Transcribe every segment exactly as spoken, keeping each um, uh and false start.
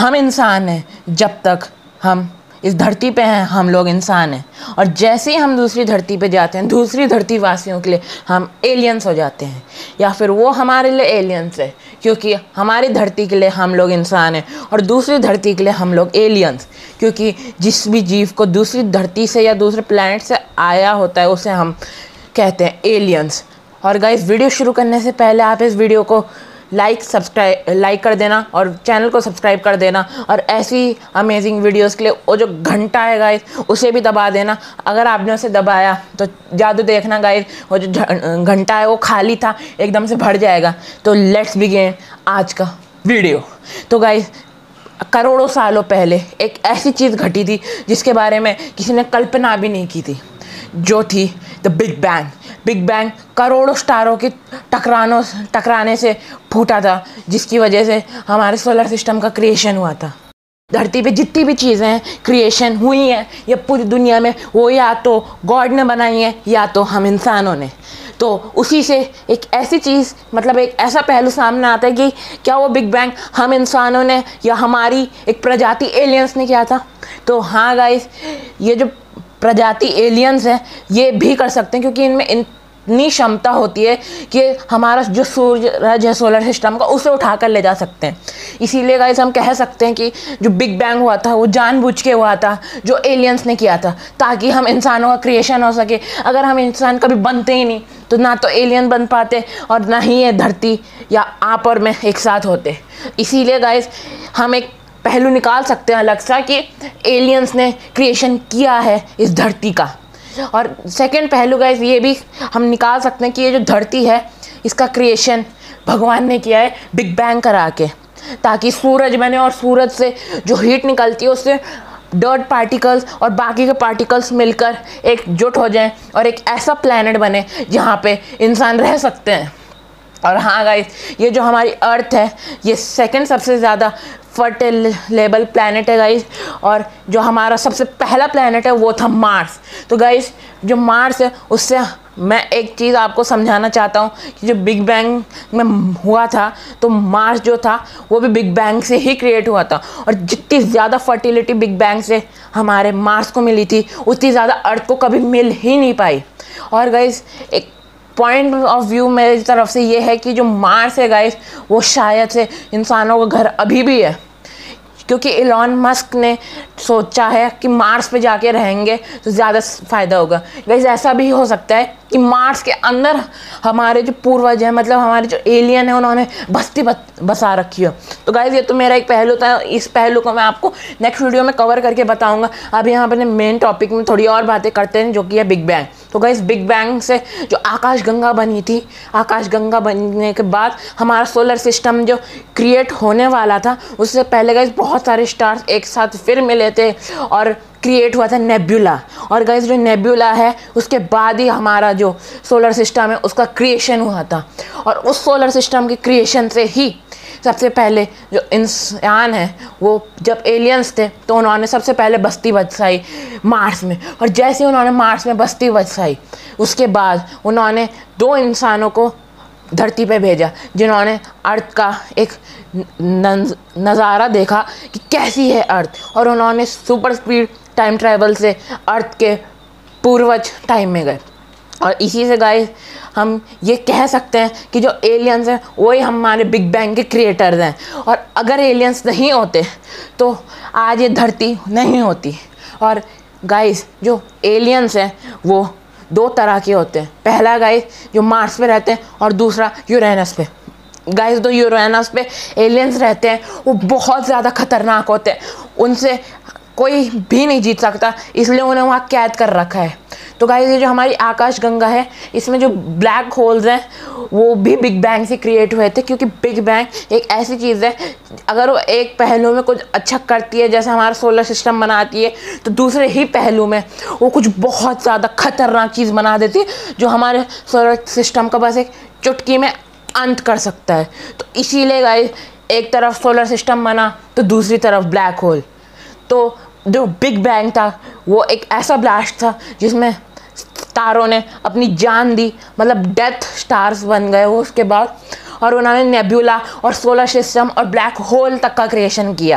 हम इंसान हैं जब तक हम इस धरती पे हैं, हम लोग इंसान हैं। और जैसे ही हम दूसरी धरती पे जाते हैं, दूसरी धरती वासियों के लिए हम एलियंस हो जाते हैं, या फिर वो हमारे लिए एलियंस है, क्योंकि हमारी धरती के लिए हम लोग इंसान हैं और दूसरी धरती के लिए हम लोग एलियंस, क्योंकि जिस भी जीव को दूसरी धरती से या दूसरे प्लैनेट से आया होता है उसे हम कहते हैं एलियंस। और गाइस, वीडियो शुरू करने से पहले आप इस वीडियो को लाइक सब्सक्राइब लाइक कर देना और चैनल को सब्सक्राइब कर देना, और ऐसी अमेजिंग वीडियोस के लिए वो जो घंटा है गाइस उसे भी दबा देना। अगर आपने उसे दबाया तो जादू देखना गाइस, वो जो घंटा है वो खाली था एकदम से भर जाएगा। तो लेट्स बिगिन आज का वीडियो। तो गाइस, करोड़ों सालों पहले एक ऐसी चीज़ घटी थी जिसके बारे में किसी ने कल्पना भी नहीं की थी, जो थी the big bang. Big bang करोड़ों स्टारों के टकरानों टकराने से फूटा था, जिसकी वजह से हमारे सोलर सिस्टम का क्रिएशन हुआ था। धरती पे जितनी भी चीज़ें हैं क्रिएशन हुई हैं या पूरी दुनिया में, वो या तो गॉड ने बनाई हैं या तो हम इंसानों ने। तो उसी से एक ऐसी चीज़, मतलब एक ऐसा पहलू सामने आता है कि क्या वो बिग बैंग हम इंसानों ने या हमारी एक प्रजाति एलियंस ने किया था। तो हाँ गाइस, ये जो प्रजाति एलियंस हैं ये भी कर सकते हैं, क्योंकि इनमें इतनी क्षमता होती है कि हमारा जो सूरज है सोलर सिस्टम का, उसे उठा कर ले जा सकते हैं। इसीलिए गाइस हम कह सकते हैं कि जो बिग बैंग हुआ था वो जानबूझ के हुआ था, जो एलियंस ने किया था, ताकि हम इंसानों का क्रिएशन हो सके। अगर हम इंसान कभी बनते ही नहीं तो ना तो एलियन बन पाते और ना ही ये धरती या आप और मैं एक साथ होते। इसीलिए गाइस हम एक पहलू निकाल सकते हैं अलग सा कि एलियंस ने क्रिएशन किया है इस धरती का। और सेकंड पहलू गाइस ये भी हम निकाल सकते हैं कि ये जो धरती है इसका क्रिएशन भगवान ने किया है बिग बैंग करा के, ताकि सूरज बने और सूरज से जो हीट निकलती है उससे डर्ट पार्टिकल्स और बाकी के पार्टिकल्स मिलकर एकजुट हो जाएं और एक ऐसा प्लैनेट बने जहाँ पे इंसान रह सकते हैं। और हाँ गाइस, ये जो हमारी अर्थ है ये सेकंड सबसे ज़्यादा फर्टिलेबल प्लैनेट है गाइस, और जो हमारा सबसे पहला प्लैनेट है वो था मार्स। तो गाइस, जो मार्स है उससे मैं एक चीज़ आपको समझाना चाहता हूँ कि जो बिग बैंग में हुआ था तो मार्स जो था वो भी बिग बैंग से ही क्रिएट हुआ था, और जितनी ज़्यादा फर्टिलिटी बिग बैंग से हमारे मार्स को मिली थी उतनी ज़्यादा अर्थ को कभी मिल ही नहीं पाई। और गाइस, एक पॉइंट ऑफ व्यू मेरी तरफ से ये है कि जो मार्स है गाइस वो शायद से इंसानों का घर अभी भी है, क्योंकि इलॉन मस्क ने सोचा है कि मार्स पे जाके रहेंगे तो ज़्यादा फ़ायदा होगा। गाइस, ऐसा भी हो सकता है कि मार्स के अंदर हमारे जो पूर्वज हैं, मतलब हमारे जो एलियन है, उन्होंने बस्ती बसा रखी हो। तो गाइस, ये तो मेरा एक पहलू था, इस पहलू को मैं आपको नेक्स्ट वीडियो में कवर करके बताऊंगा। अब यहाँ पर मेन टॉपिक में थोड़ी और बातें करते हैं, जो कि है बिग बैंग। तो गाइस, बिग बैंग से जो आकाशगंगा बनी थी, आकाशगंगा बनने के बाद हमारा सोलर सिस्टम जो क्रिएट होने वाला था, उससे पहले गाइस बहुत सारे स्टार्स एक साथ फिर मिले थे और क्रिएट हुआ था नेब्यूला। और गाइस, जो नेब्यूला है उसके बाद ही हमारा जो सोलर सिस्टम है उसका क्रिएशन हुआ था। और उस सोलर सिस्टम के क्रिएशन से ही सबसे पहले जो इंसान है वो जब एलियंस थे तो उन्होंने सबसे पहले बस्ती बसाई मार्स में। और जैसे उन्होंने मार्स में बस्ती बसाई उसके बाद उन्होंने दो इंसानों को धरती पे भेजा, जिन्होंने अर्थ का एक नज़ारा देखा कि कैसी है अर्थ, और उन्होंने सुपर स्पीड टाइम ट्रैवल से अर्थ के पूर्वज टाइम में गए। और इसी से गाइस हम ये कह सकते हैं कि जो एलियंस हैं वही हमारे बिग बैंग के क्रिएटर्स हैं, और अगर एलियंस नहीं होते तो आज ये धरती नहीं होती। और गाइस, जो एलियंस हैं वो दो तरह के होते हैं। पहला गाइस जो मार्स पे रहते हैं और दूसरा यूरेनस पे। गाइस, जो यूरेनस पे एलियंस रहते हैं वो बहुत ज़्यादा खतरनाक होते हैं, उनसे कोई भी नहीं जीत सकता, इसलिए उन्हें वहाँ कैद कर रखा है। तो गाइस, ये जो हमारी आकाशगंगा है इसमें जो ब्लैक होल्स हैं वो भी बिग बैंग से क्रिएट हुए थे, क्योंकि बिग बैंग एक ऐसी चीज़ है अगर वो एक पहलू में कुछ अच्छा करती है, जैसे हमारा सोलर सिस्टम बनाती है, तो दूसरे ही पहलू में वो कुछ बहुत ज़्यादा खतरनाक चीज़ बना देती है जो हमारे सोलर सिस्टम का बस एक चुटकी में अंत कर सकता है। तो इसीलिए गाइस, एक तरफ सोलर सिस्टम बना तो दूसरी तरफ ब्लैक होल। तो जो बिग बैंग था वो एक ऐसा ब्लास्ट था जिसमें स्टारों ने अपनी जान दी, मतलब डेथ स्टार्स बन गए वो उसके बाद, और उन्होंने नेब्यूला और सोलर सिस्टम और ब्लैक होल तक का क्रिएशन किया।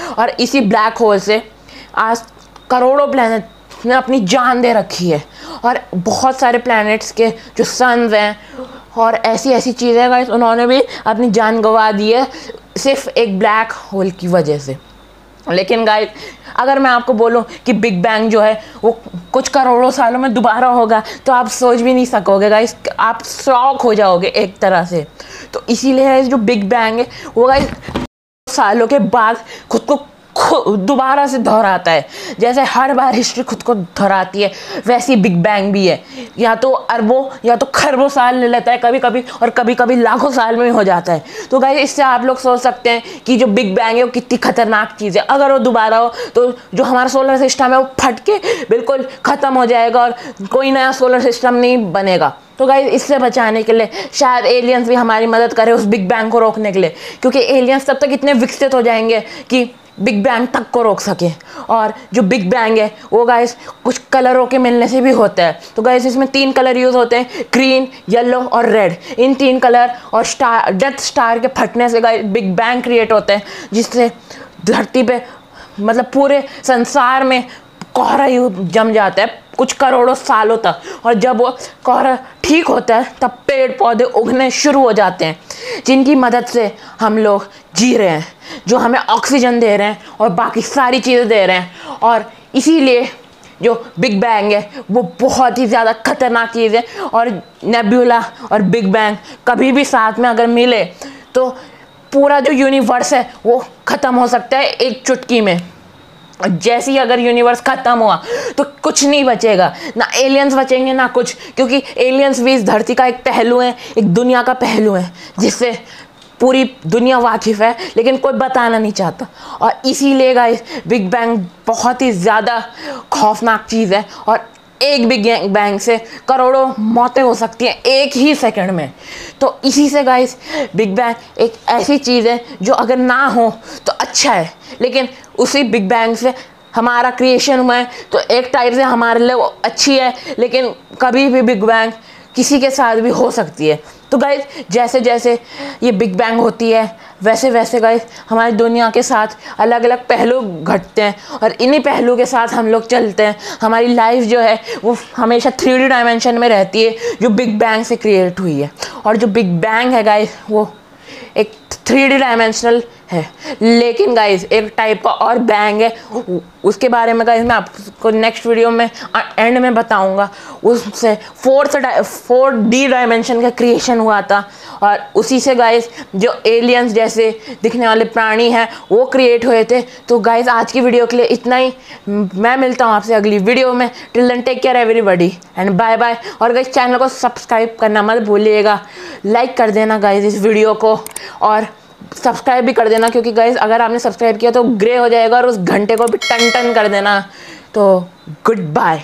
और इसी ब्लैक होल से आज करोड़ों प्लैनेट ने अपनी जान दे रखी है, और बहुत सारे प्लैनेट्स के जो सन्स हैं और ऐसी ऐसी चीज़ें गाइस उन्होंने भी अपनी जान गंवा दी है सिर्फ एक ब्लैक होल की वजह से। लेकिन गाइस अगर मैं आपको बोलूं कि बिग बैंग जो है वो कुछ करोड़ों सालों में दोबारा होगा तो आप सोच भी नहीं सकोगे गाइस, आप शॉक हो जाओगे एक तरह से। तो इसीलिए जो बिग बैंग है वो गाइस सालों के बाद खुद को दोबारा से दोहराता है। जैसे हर बार हिस्ट्री खुद को दोहराती है वैसी बिग बैंग भी है, या तो अरबों या तो खरबों साल ले लेता है कभी कभी, और कभी कभी लाखों साल में हो जाता है। तो गाइस इससे आप लोग सोच सकते हैं कि जो बिग बैंग है वो कितनी खतरनाक चीज़ है। अगर वो दोबारा हो तो जो हमारा सोलर सिस्टम है वो फट के बिल्कुल ख़त्म हो जाएगा और कोई नया सोलर सिस्टम नहीं बनेगा। तो गाइस इससे बचाने के लिए शायद एलियंस भी हमारी मदद करे उस बिग बैंग को रोकने के लिए, क्योंकि एलियंस तब तक इतने विकसित हो जाएंगे कि बिग बैंग तक को रोक सके। और जो बिग बैंग है वो गाइस कुछ कलरों के मिलने से भी होता है। तो गाइस इसमें तीन कलर यूज़ होते हैं, ग्रीन, येलो और रेड। इन तीन कलर और स्टार डेथ स्टार के फटने से गाइस बिग बैंग क्रिएट होते हैं, जिससे धरती पे मतलब पूरे संसार में कोहरा जम जाता है कुछ करोड़ों सालों तक। और जब वो कोहरा ठीक होता है तब पेड़ पौधे उगने शुरू हो जाते हैं, जिनकी मदद से हम लोग जी रहे हैं, जो हमें ऑक्सीजन दे रहे हैं और बाकी सारी चीज़ें दे रहे हैं। और इसीलिए जो बिग बैंग है वो बहुत ही ज़्यादा खतरनाक चीज़ है। और नेब्यूला और बिग बैंग कभी भी साथ में अगर मिले तो पूरा जो यूनिवर्स है वो ख़त्म हो सकता है एक चुटकी में। जैसे ही अगर यूनिवर्स ख़त्म हुआ तो कुछ नहीं बचेगा, ना एलियंस बचेंगे ना कुछ, क्योंकि एलियंस भी इस धरती का एक पहलू है, एक दुनिया का पहलू है जिससे पूरी दुनिया वाकिफ़ है लेकिन कोई बताना नहीं चाहता। और इसीलिए गाइस बिग बैंग बहुत ही ज़्यादा खौफनाक चीज़ है, और एक बिग बैंग से करोड़ों मौतें हो सकती हैं एक ही सेकंड में। तो इसी से गाइस बिग बैंग एक ऐसी चीज़ है जो अगर ना हो तो अच्छा है, लेकिन उसी बिग बैंग से हमारा क्रिएशन हुआ है तो एक टाइप से हमारे लिए वो अच्छी है, लेकिन कभी भी बिग बैंग किसी के साथ भी हो सकती है। तो गाइस जैसे जैसे ये बिग बैंग होती है वैसे वैसे गाइस हमारी दुनिया के साथ अलग अलग पहलू घटते हैं, और इन्हीं पहलू के साथ हम लोग चलते हैं। हमारी लाइफ जो है वो हमेशा थ्री डी डायमेंशन में रहती है जो बिग बैंग से क्रिएट हुई है। और जो बिग बैंग है गाइस वो एक थ्री डी डायमेंशनल है, लेकिन गाइस एक टाइप का और बैंग है, उसके बारे में गाइस मैं आपको नेक्स्ट वीडियो में एंड में बताऊंगा। उससे फोर्थ फोर डी डायमेंशन का क्रिएशन हुआ था, और उसी से गाइस जो एलियंस जैसे दिखने वाले प्राणी हैं वो क्रिएट हुए थे। तो गाइस आज की वीडियो के लिए इतना ही, मैं मिलता हूँ आपसे अगली वीडियो में। Till then take care everybody and bye bye. और गाइस चैनल को सब्सक्राइब करना मत भूलिएगा, लाइक कर देना गाइस इस वीडियो को, और सब्सक्राइब भी कर देना, क्योंकि गाइस अगर आपने सब्सक्राइब किया तो ग्रे हो जाएगा, और उस घंटे को भी टन टन कर देना। तो गुड बाय,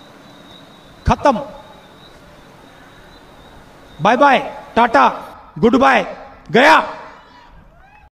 खत्म, bye bye, tata, good bye, गया।